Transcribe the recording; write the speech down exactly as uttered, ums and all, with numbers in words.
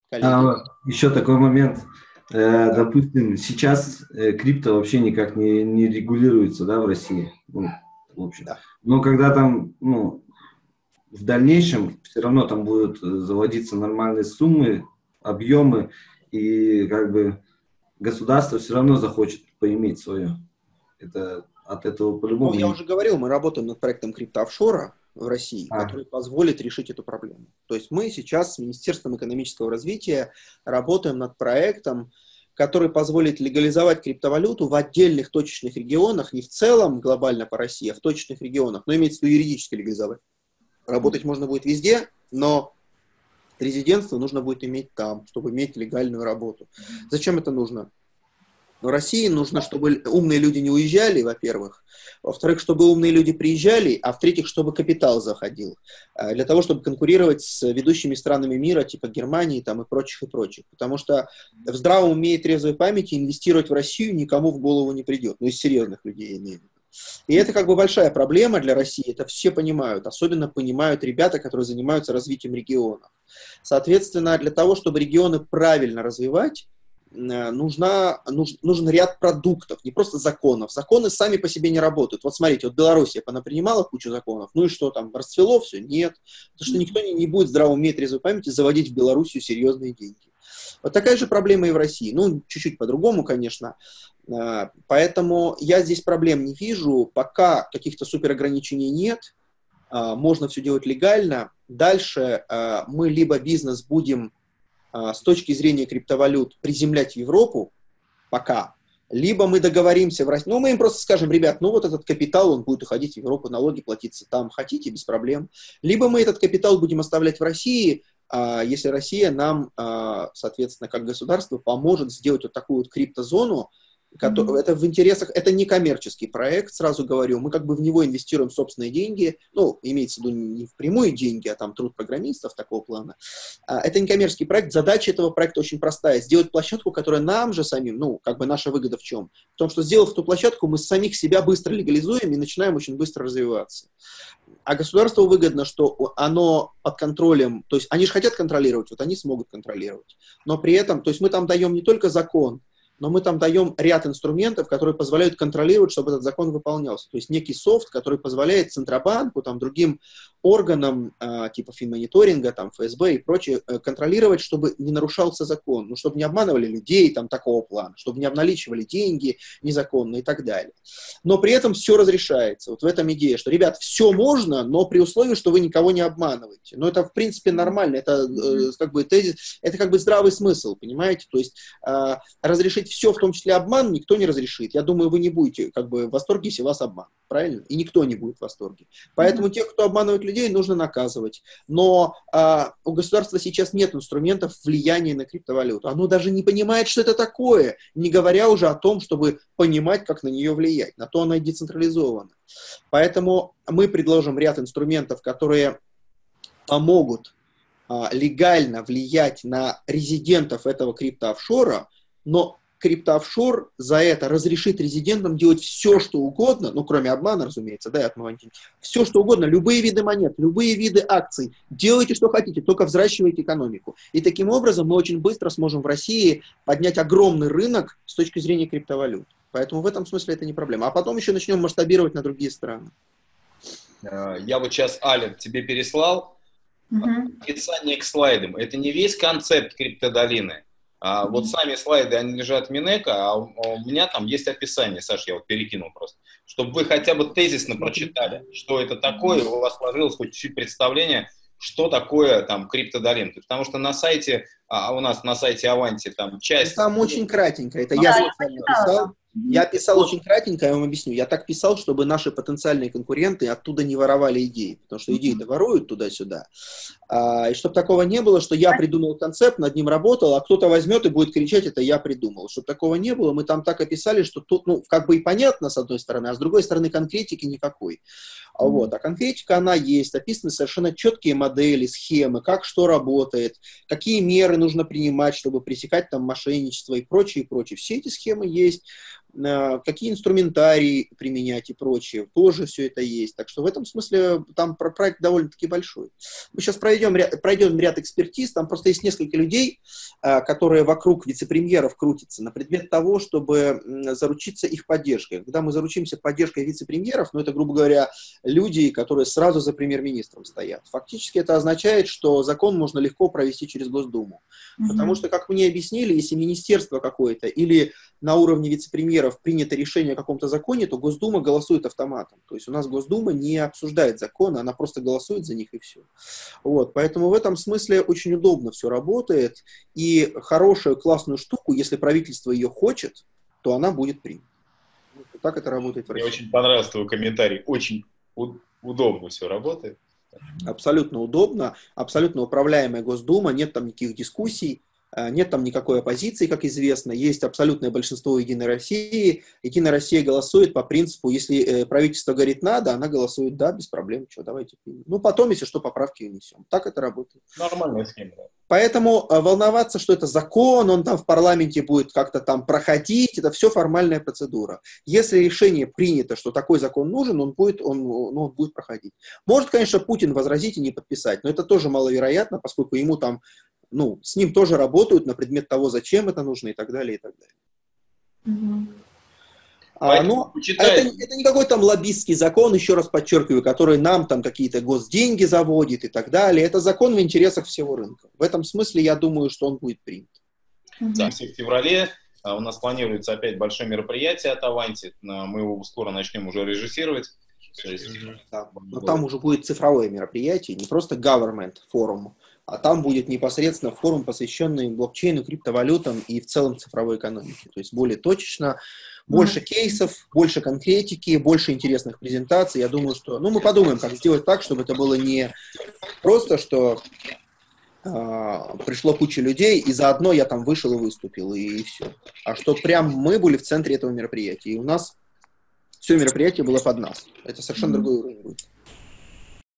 коллеги. А, еще такой момент. Э, допустим, сейчас э, крипто вообще никак не, не регулируется, да, в России. Ну, в общем. Да. Но когда там, ну, в дальнейшем все равно там будут э, заводиться нормальные суммы, объемы, и как бы государство все равно захочет поиметь свое. Это от этого Ну, по-любому я не... уже говорил, мы работаем над проектом криптоофшора в России, А, который позволит решить эту проблему. То есть мы сейчас с Министерством экономического развития работаем над проектом, который позволит легализовать криптовалюту в отдельных точечных регионах, не в целом глобально по России, а в точечных регионах, но имеется в виду юридически легализовать. Работать можно будет везде, но резидентство нужно будет иметь там, чтобы иметь легальную работу. Зачем это нужно? В России нужно, чтобы умные люди не уезжали, во-первых. Во-вторых, чтобы умные люди приезжали, а в-третьих, чтобы капитал заходил. Для того, чтобы конкурировать с ведущими странами мира, типа Германии там, и прочих, и прочих. Потому что в здравом уме и трезвой памяти инвестировать в Россию никому в голову не придет. Ну, из серьезных людей я имею в виду. И это как бы большая проблема для России, это все понимают. Особенно понимают ребята, которые занимаются развитием регионов. Соответственно, для того, чтобы регионы правильно развивать, Нужна, нуж, нужен ряд продуктов, не просто законов. Законы сами по себе не работают. Вот смотрите, вот Белоруссия понапринимала кучу законов, ну и что там, расцвело все? Нет. Потому что никто не, не будет здраво уметь трезвой памяти заводить в Белоруссию серьезные деньги. Вот такая же проблема и в России. Ну, чуть-чуть по-другому, конечно. Поэтому я здесь проблем не вижу. Пока каких-то суперограничений нет, можно все делать легально. Дальше мы либо бизнес будем с точки зрения криптовалют приземлять в Европу пока, либо мы договоримся в России, ну мы им просто скажем, ребят, ну вот этот капитал, он будет уходить в Европу, налоги платиться там хотите, без проблем, либо мы этот капитал будем оставлять в России, если Россия нам, соответственно, как государство поможет сделать вот такую вот криптозону. Mm-hmm. Это в интересах, это не коммерческий проект, сразу говорю, мы как бы в него инвестируем собственные деньги, ну, имеется в виду не впрямую деньги, а там труд программистов такого плана. Это не коммерческий проект, задача этого проекта очень простая, сделать площадку, которая нам же самим, ну, как бы наша выгода в чем? В том, что сделав эту площадку, мы самих себя быстро легализуем и начинаем очень быстро развиваться. А государству выгодно, что оно под контролем, то есть они же хотят контролировать, вот они смогут контролировать, но при этом, то есть мы там даем не только закон, но мы там даем ряд инструментов, которые позволяют контролировать, чтобы этот закон выполнялся. То есть некий софт, который позволяет Центробанку, там, другим органам, э, типа финмониторинга, там, эф эс бэ и прочее, э, контролировать, чтобы не нарушался закон, ну, чтобы не обманывали людей там, такого плана, чтобы не обналичивали деньги незаконно и так далее. Но при этом все разрешается. Вот в этом идея, что, ребят, все можно, но при условии, что вы никого не обманываете. Но это, в принципе, нормально. Это, э, как бы, тезис, это как бы здравый смысл, понимаете? То есть э, разрешить все, в том числе обман, никто не разрешит. Я думаю, вы не будете как бы в восторге, если вас обманут. Правильно? И никто не будет в восторге. Поэтому mm-hmm. тех, кто обманывает людей, нужно наказывать. Но а, у государства сейчас нет инструментов влияния на криптовалюту. Оно даже не понимает, что это такое, не говоря уже о том, чтобы понимать, как на нее влиять. На то она и децентрализована. Поэтому мы предложим ряд инструментов, которые помогут а, легально влиять на резидентов этого криптоофшора, но криптоофшор за это разрешит резидентам делать все, что угодно, ну, кроме обмана, разумеется, да, и отмывания, все, что угодно, любые виды монет, любые виды акций, делайте, что хотите, только взращивайте экономику. И таким образом мы очень быстро сможем в России поднять огромный рынок с точки зрения криптовалют. Поэтому в этом смысле это не проблема. А потом еще начнем масштабировать на другие страны. Я вот сейчас, Аля, тебе переслал uh-huh. описание к слайдам. Это не весь концепт криптодолины. А вот сами слайды, они лежат в Минэко, а у меня там есть описание, Саш, я вот перекинул просто, чтобы вы хотя бы тезисно прочитали, что это такое, у вас сложилось хоть чуть-чуть представление, что такое там криптодолин. Потому что на сайте, а у нас на сайте Аванти там часть... Там очень кратенько, это я специально писал. Я писал очень кратенько, я вам объясню. Я так писал, чтобы наши потенциальные конкуренты оттуда не воровали идеи, потому что идеи-то воруют туда-сюда. А, и чтобы такого не было, что я придумал концепт, над ним работал, а кто-то возьмет и будет кричать, это я придумал. Чтобы такого не было, мы там так описали, что тут, ну, как бы и понятно, с одной стороны, а с другой стороны, конкретики никакой. А, вот. А конкретика, она есть, описаны совершенно четкие модели, схемы, как что работает, какие меры нужно принимать, чтобы пресекать там мошенничество и прочее, и прочее. Все эти схемы есть. какие инструментарии применять и прочее. Тоже все это есть. Так что в этом смысле там проект довольно-таки большой. Мы сейчас пройдем, пройдем ряд экспертиз. Там просто есть несколько людей, которые вокруг вице-премьеров крутятся на предмет того, чтобы заручиться их поддержкой. Когда мы заручимся поддержкой вице-премьеров, ну это, грубо говоря, люди, которые сразу за премьер-министром стоят. Фактически это означает, что закон можно легко провести через Госдуму. Mm-hmm. Потому что, как мне объяснили, если министерство какое-то или на уровне вице-премьеров принято решение о каком-то законе, то Госдума голосует автоматом. То есть у нас Госдума не обсуждает законы, она просто голосует за них и все. Вот. Поэтому в этом смысле очень удобно все работает. И хорошую, классную штуку, если правительство ее хочет, то она будет принята. Вот так это работает в России. Мне очень понравился твой комментарий. Очень удобно все работает. Абсолютно удобно, абсолютно управляемая Госдума, нет там никаких дискуссий, нет там никакой оппозиции, как известно, есть абсолютное большинство Единой России. Единая Россия голосует по принципу, если правительство говорит надо, она голосует да, без проблем, что, давайте примем. Ну, потом, если что, поправки внесем. Так это работает. Нормальная схема. Поэтому волноваться, что это закон, он там в парламенте будет как-то там проходить, это все формальная процедура. Если решение принято, что такой закон нужен, он будет, он, ну, он будет проходить. Может, конечно, Путин возразить и не подписать, но это тоже маловероятно, поскольку ему там, ну, с ним тоже работают на предмет того, зачем это нужно и так далее, и так далее. Mm-hmm. А, но это, это не какой-то там лоббистский закон, еще раз подчеркиваю, который нам там какие-то госденьги заводит и так далее. Это закон в интересах всего рынка. В этом смысле я думаю, что он будет принят. Да, в феврале у нас планируется опять большое мероприятие от Avanti. Мы его скоро начнем уже режиссировать. Есть, да, но там уже будет цифровое мероприятие, не просто government форум, а там будет непосредственно форум, посвященный блокчейну, криптовалютам и в целом цифровой экономике. То есть более точечно, больше кейсов, больше конкретики, больше интересных презентаций. Я думаю, что... Ну, мы подумаем, как сделать так, чтобы это было не просто, что э, пришло куча людей, и заодно я там вышел и выступил, и, и все. А что прям мы были в центре этого мероприятия. И у нас все мероприятие было под нас. Это совершенно mm-hmm. другой уровень будет.